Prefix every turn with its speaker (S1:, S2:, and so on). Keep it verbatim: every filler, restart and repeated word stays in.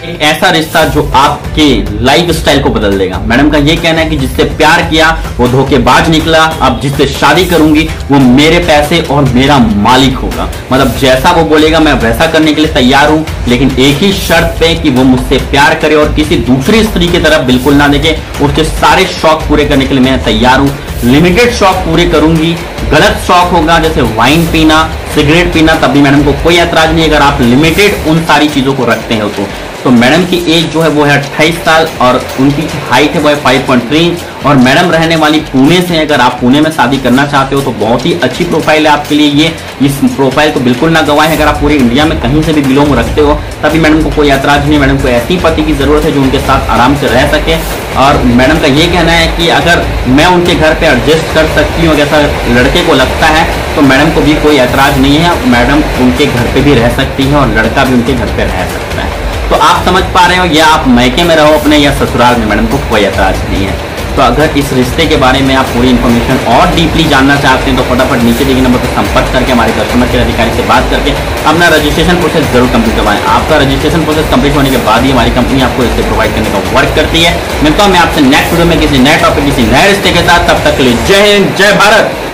S1: एक ऐसा रिश्ता जो आपके लाइफ स्टाइल को बदल देगा। मैडम का ये कहना है कि जिससे प्यार किया वो धोखेबाज निकला, अब जिससे शादी करूंगी वो मेरे पैसे और मेरा मालिक होगा। मतलब जैसा वो बोलेगा मैं वैसा करने के लिए तैयार हूं, लेकिन एक ही शर्त पे कि वो मुझसे प्यार करे और किसी दूसरी स्त्री की तरफ बिल्कुल ना देखे। उसके सारे शौक पूरे करने के लिए मैं तैयार हूं, लिमिटेड शौक पूरे करूंगी। गलत शौक होगा जैसे वाइन पीना, सिगरेट पीना, तब भी मैडम को कोई ऐतराज नहीं अगर आप लिमिटेड उन सारी चीजों को रखते हो तो। तो मैडम की एज जो है वो है अट्ठाईस साल और उनकी हाइट है वो है पाँच पॉइंट तीन इंच और मैडम रहने वाली पुणे से। अगर आप पुणे में शादी करना चाहते हो तो बहुत ही अच्छी प्रोफाइल है आपके लिए ये। इस प्रोफाइल को बिल्कुल ना गवाएं। अगर आप पूरे इंडिया में कहीं से भी बिलोंग रखते हो तभी मैडम को कोई ऐतराज नहीं। मैडम को ऐसी पति की जरूरत है जो उनके साथ आराम से रह सके। और मैडम का ये कहना है कि अगर मैं उनके घर पे एडजस्ट कर सकती हूँ ऐसा लड़के को लगता है तो मैडम को भी कोई ऐतराज नहीं है। मैडम उनके घर पे भी रह सकती है और लड़का भी उनके घर पे रह सकता है। तो आप समझ पा रहे हो, या आप मैके में रहो अपने या ससुराल में, मैडम को कोई ऐतराज नहीं है। तो अगर इस रिश्ते के बारे में आप पूरी इन्फॉर्मेशन और डीपली जानना चाहते हैं तो फटाफट नीचे दिए नंबर पर संपर्क करके हमारे कस्टमर केयर अधिकारी से बात करके अपना रजिस्ट्रेशन प्रोसेस जरूर कंप्लीट करवाएं। आपका रजिस्ट्रेशन प्रोसेस कंप्लीट होने के बाद ही हमारी कंपनी आपको इसे प्रोवाइड करने का वर्क करती है। मिलता हूं मैं आपसे नेक्स्ट वीडियो में किसी नए टॉपिक किसी नए रिश्ते के साथ। तब तक के लिए जय हिंद, जय भारत।